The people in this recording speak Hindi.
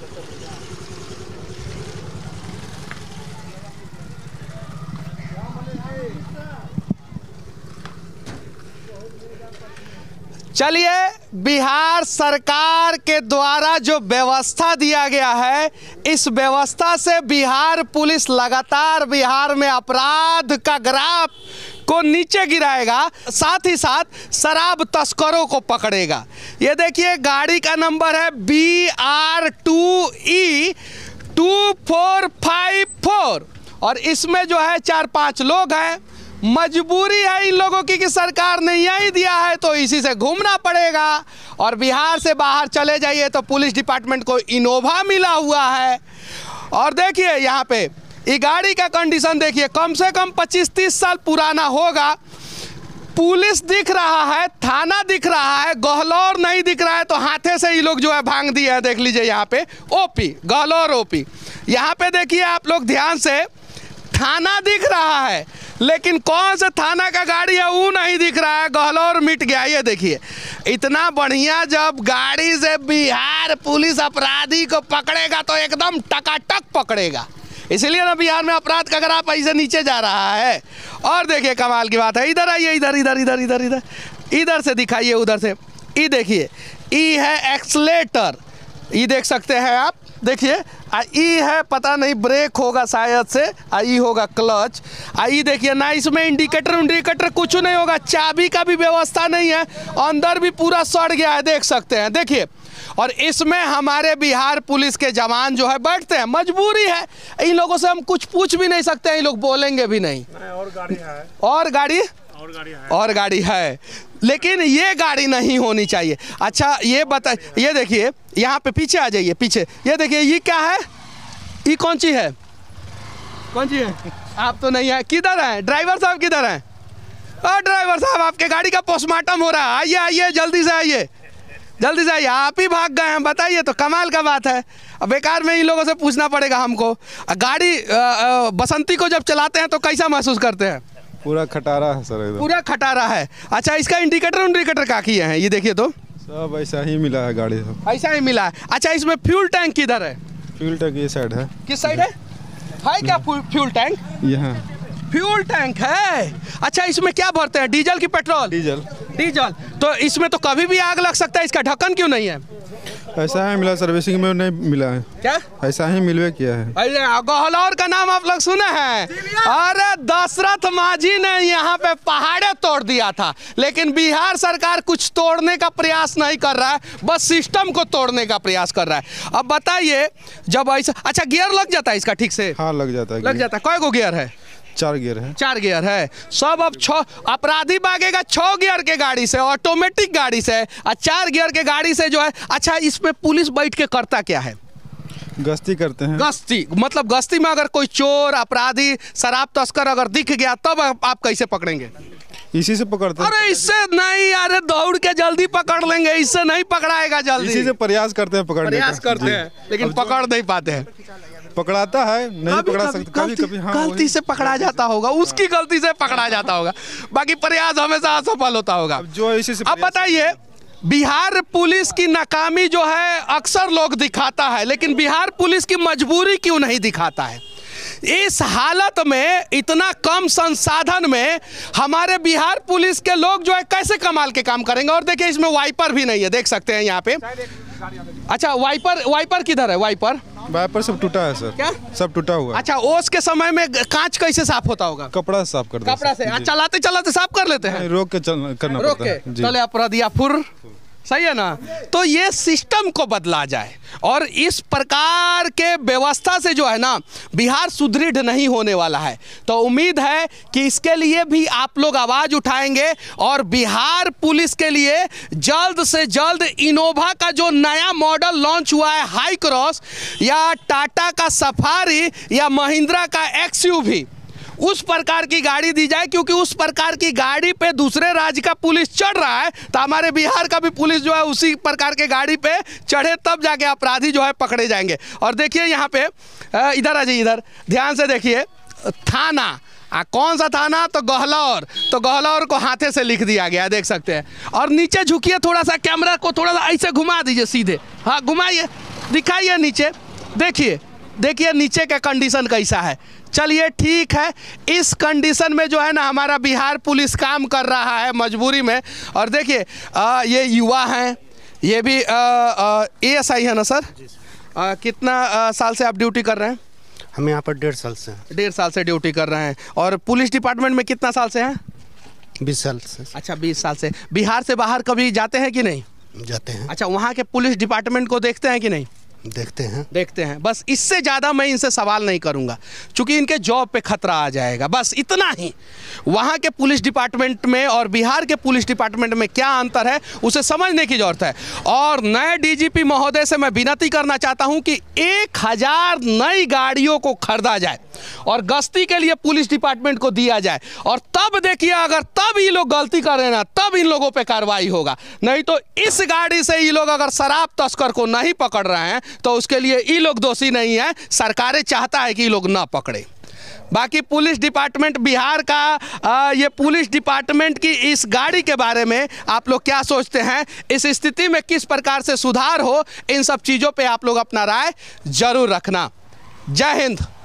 चलिए, बिहार सरकार के द्वारा जो व्यवस्था दिया गया है, इस व्यवस्था से बिहार पुलिस लगातार बिहार में अपराध का ग्राफ को नीचे गिराएगा, साथ ही साथ शराब तस्करों को पकड़ेगा। ये देखिए, गाड़ी का नंबर है BR2E2454 और इसमें जो है 4-5 लोग हैं। मजबूरी है इन लोगों की कि सरकार ने यही दिया है तो इसी से घूमना पड़ेगा। और बिहार से बाहर चले जाइए तो पुलिस डिपार्टमेंट को इनोवा मिला हुआ है। और देखिए यहाँ पे ये गाड़ी का कंडीशन देखिए, कम से कम 25-30 साल पुराना होगा। पुलिस दिख रहा है, थाना दिख रहा है, गहलोर नहीं दिख रहा है तो हाथे से ही लोग जो है भांग दिए हैं। देख लीजिए यहाँ पे ओपी, गहलोर ओपी। यहाँ पे देखिए आप लोग ध्यान से, थाना दिख रहा है लेकिन कौन सा थाना का गाड़ी है वो नहीं दिख रहा है। गहलोर मिट गया। ये देखिए, इतना बढ़िया जब गाड़ी से बिहार पुलिस अपराधी को पकड़ेगा तो एकदम टकाटक पकड़ेगा। इसलिए ना बिहार में अपराध का ग्राफ ऐसे नीचे जा रहा है। और देखिए कमाल की बात है, इधर आइए, इधर इधर इधर इधर इधर इधर से दिखाइए, उधर से। ई देखिए, ई है एक्सलेटर, ई देख सकते हैं आप। देखिए ई है, पता नहीं ब्रेक होगा शायद से, ई होगा क्लच। ई देखिए ना, इसमें इंडिकेटर कुछ नहीं होगा, चाबी का भी व्यवस्था नहीं है, अंदर भी पूरा सड़ गया है, देख सकते हैं। देखिए, और इसमें हमारे बिहार पुलिस के जवान जो है बैठते हैं। मजबूरी है, इन लोगों से हम कुछ पूछ भी नहीं सकते हैं, इन लोग बोलेंगे भी नहीं। और गाड़ी है, और गाड़ी है लेकिन ये गाड़ी नहीं होनी चाहिए। अच्छा ये बता, ये देखिए यहाँ पे पीछे आ जाइए, पीछे ये देखिए, ये क्या है, ये कौन सी है, कौन सी है? आप तो नहीं है, किधर हैं ड्राइवर साहब, किधर हैं? ड्राइवर साहब, आपके गाड़ी का पोस्टमार्टम हो रहा है, आइए आइए जल्दी से आइए, जल्दी से आइए। आप ही भाग गए हैं, बताइए तो कमाल का बात है। अब बेकार में इन लोगों से पूछना पड़ेगा हमको। गाड़ी बसंती को जब चलाते हैं तो कैसा महसूस करते हैं? पूरा खटारा है सर, पूरा खटारा है। अच्छा, इसका इंडिकेटर क्या किए हैं? ये देखिए तो सब ऐसा ही मिला है, गाड़ी सब ऐसा ही मिला है। अच्छा, इसमें फ्यूल टैंक किधर है? फ्यूल टैंक ये साइड है। किस साइड है क्या फ्यूल टैंक? यहाँ फ्यूल टैंक है। अच्छा, इसमें क्या भरते हैं, डीजल की पेट्रोल? डीजल। तो इसमें तो कभी भी आग लग सकता है, इसका ढक्कन क्यों नहीं है? ऐसा ही मिला, सर्विसिंग में नहीं मिला है। क्या ऐसा ही मिलवे किया है। गहलोर का नाम आप लोग सुने हैं? अरे दशरथ मांझी ने यहाँ पे पहाड़े तोड़ दिया था, लेकिन बिहार सरकार कुछ तोड़ने का प्रयास नहीं कर रहा है, बस सिस्टम को तोड़ने का प्रयास कर रहा है। अब बताइए, जब ऐसा, अच्छा गियर लग जाता है इसका ठीक से? हाँ लग जाता है। लग जाता है। कई गियर है? 4 गियर है। 4 गियर है सब। अब 6 अपराधी भागेगा 6 गियर के गाड़ी से, ऑटोमेटिक गाड़ी से, और 4 गियर के गाड़ी से जो है। अच्छा, इसमें पुलिस बैठ के करता क्या है? गश्ती करते हैं। गश्ती मतलब गश्ती में अगर कोई चोर, अपराधी, शराब तस्कर अगर दिख गया तब आप कैसे पकड़ेंगे? इसी से पकड़ते हैं। अरे इससे नहीं, अरे दौड़ के जल्दी पकड़ लेंगे, इससे नहीं पकड़ाएगा जल्दी। इसी से प्रयास करते हैं पकड़ने का। प्रयास करते हैं लेकिन पकड़ नहीं पाते हैं। पकड़ाता है, नहीं पकड़ा सकते, कभी हाँ गलती से पकड़ा जाता होगा, उसकी गलती से पकड़ा जाता होगा, बाकी प्रयास हमेशा असफल होता होगा। जो इसी से। अब बताइए, बिहार पुलिस की नाकामी जो है अक्सर लोग दिखाता है, लेकिन बिहार पुलिस की मजबूरी क्यों नहीं दिखाता है? इस हालत में, इतना कम संसाधन में हमारे बिहार पुलिस के लोग जो है कैसे कमाल के काम करेंगे? और देखिए, इसमें वाइपर भी नहीं है, देख सकते हैं यहाँ पे। अच्छा, वाइपर किधर है? वाइपर सब टूटा है सर। क्या? सब टूटा हुआ है। अच्छा, ओस के समय में कांच कैसे साफ होता होगा? कपड़ा साफ कर दो। कपड़ा से चलाते चलाते साफ कर लेते हैं? रोक के करना पड़ता है। चले अपराध या फुर, सही है ना? तो ये सिस्टम को बदला जाए, और इस प्रकार के व्यवस्था से जो है ना बिहार सुदृढ़ नहीं होने वाला है। तो उम्मीद है कि इसके लिए भी आप लोग आवाज़ उठाएंगे, और बिहार पुलिस के लिए जल्द से जल्द इनोवा का जो नया मॉडल लॉन्च हुआ है, हाई क्रॉस, या टाटा का सफारी, या महिंद्रा का XUV, उस प्रकार की गाड़ी दी जाए। क्योंकि उस प्रकार की गाड़ी पे दूसरे राज्य का पुलिस चढ़ रहा है, तो हमारे बिहार का भी पुलिस जो है उसी प्रकार के गाड़ी पे चढ़े, तब जाके अपराधी जो है पकड़े जाएंगे। और देखिए यहाँ पे, इधर आ जाइए, इधर ध्यान से देखिए, थाना, कौन सा थाना? तो गहलोर। तो गहलोर को हाथे से लिख दिया गया, देख सकते हैं। और नीचे झुकिए थोड़ा सा, कैमरा को थोड़ा सा ऐसे घुमा दीजिए सीधे, हाँ घुमाइए, दिखाइए नीचे, देखिए देखिए नीचे का कंडीशन कैसा है। चलिए ठीक है, इस कंडीशन में जो है ना हमारा बिहार पुलिस काम कर रहा है मजबूरी में। और देखिए ये युवा हैं, ये भी ASI है ना सर? कितना साल से आप ड्यूटी कर रहे हैं? हम यहाँ पर 1.5 साल से। 1.5 साल से ड्यूटी कर रहे हैं। और पुलिस डिपार्टमेंट में कितना साल से हैं? 20 साल से। अच्छा 20 साल से। बिहार से बाहर कभी जाते हैं कि नहीं? जाते हैं। अच्छा, वहाँ के पुलिस डिपार्टमेंट को देखते हैं कि नहीं? देखते हैं। देखते हैं। बस इससे ज़्यादा मैं इनसे सवाल नहीं करूंगा, क्योंकि इनके जॉब पे खतरा आ जाएगा। बस इतना ही। वहाँ के पुलिस डिपार्टमेंट में और बिहार के पुलिस डिपार्टमेंट में क्या अंतर है उसे समझने की ज़रूरत है। और नए DGP महोदय से मैं विनती करना चाहता हूँ कि 1000 नई गाड़ियों को खरीदा जाए और गश्ती के लिए पुलिस डिपार्टमेंट को दिया जाए। और तब देखिए, अगर तब ये लोग गलती कर रहे हैं ना, तब इन लोगों पे कार्रवाई होगा। नहीं तो इस गाड़ी से ये लोग अगर शराब तस्कर को नहीं पकड़ रहे हैं तो उसके लिए ये लोग दोषी नहीं है, सरकारें चाहता है कि ये लोग ना पकड़े। बाकी पुलिस डिपार्टमेंट बिहार का ये पुलिस डिपार्टमेंट की इस गाड़ी के बारे में आप लोग क्या सोचते हैं? इस स्थिति में किस प्रकार से सुधार हो, इन सब चीज़ों पे आप लोग अपना राय जरूर रखना। जय हिंद।